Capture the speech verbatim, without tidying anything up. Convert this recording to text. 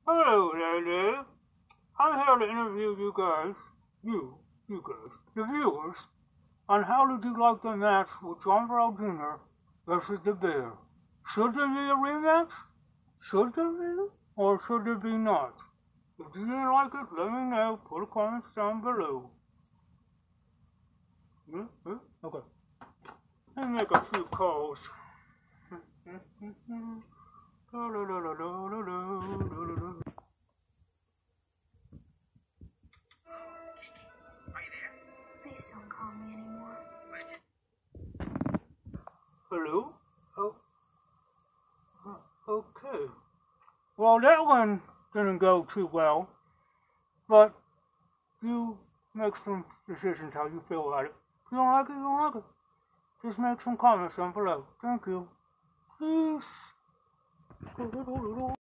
Hello there, Dave. I'm here to interview you guys, you, you guys, the viewers, on how did you like the match with John Burrell Junior versus the Bear. Should there be a rematch? Should there be? Or should there be not? If you didn't like it, let me know. Put a comment down below. Yeah, yeah, okay. Let me make a few calls. Please don't call me anymore. Hello? Oh. Okay. Well, that one didn't go too well, but you make some decisions how you feel about it. If you don't like it, you don't like it. Just make some comments down below. Thank you. Peace.